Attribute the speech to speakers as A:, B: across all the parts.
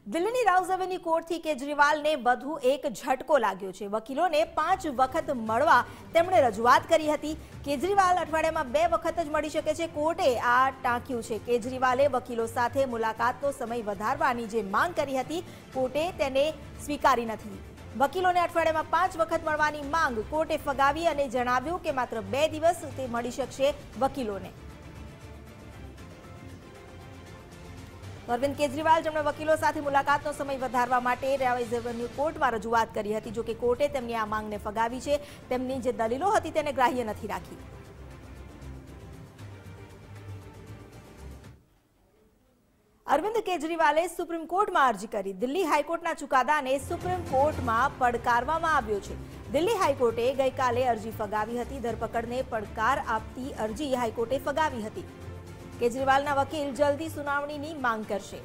A: દિલ્હીની Rouse avenue કોર્ટથી કેજરીવાલને વધુ એક ઝટકો લાગ્યો છે। વકીલોને 5 વખત મળવા તેમણે રજૂઆત કરી હતી। કેજરીવાલ અઠવાડિયામાં 2 વખત જ મળી શકે છે। કોર્ટે આ ટાંક્યું છે। કેજરીવાલે વકીલો સાથે મુલાકાતનો સમય વધારવાની જે માંગ કરી હતી, કોર્ટે તેને સ્વીકારી નથી। વકીલોને અઠવાડિયામાં 5 વખત મળવાની માંગ કોર્ટે ફગાવી અને જણાવ્યું કે માત્ર 2 દિવસ તે મળી શકશે વકીલોને। અરવિંદ કેજરીવાલ જેમણે વકીલો સાથે મુલાકાતનો સમય વધારવા માટે રાઉઝ એવન્યુ કોર્ટમાં રજૂઆત કરી હતી, જો કે કોર્ટે તેમની આ માંગને ફગાવી છે। તેમની જે દલીલો હતી તેને ગ્રાહ્ય નથી રાખી। અરવિંદ કેજરીવાલે સુપ્રીમ કોર્ટમાં અરજી કરી। દિલ્હી હાઈકોર્ટના ચુકાદાને સુપ્રીમ કોર્ટમાં પડકારવામાં આવ્યો છે। દિલ્હી હાઈકોર્ટે ગઈકાલે અરજી ફગાવી હતી। ધરપકડને પડકાર આપતી અરજી હાઈકોર્ટે ફગાવી હતી। કેજરીવાલના વકીલ જલ્દી સુનાવણીની માંગ કરશે।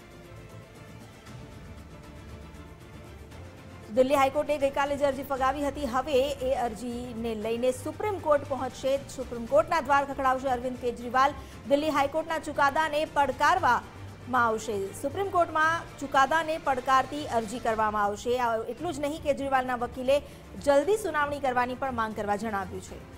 A: દિલ્હી હાઈકોર્ટે ગઈકાલે જે અરજી ફગાવી હતી, હવે એ અરજીને લઈને સુપ્રીમ કોર્ટ પહોંચશે। સુપ્રીમ કોર્ટના દ્વાર ખખડાવશે અરવિંદ કેજરીવાલ। દિલ્હી હાઈકોર્ટના ચુકાદાને પડકારવામાં આવશે। સુપ્રીમ કોર્ટમાં ચુકાદાને પડકારતી અરજી કરવામાં આવશે। એટલું જ નહીં, કેજરીવાલના વકીલે જલ્દી સુનાવણી કરવાની પણ માંગ કરવા જણાવ્યું છે।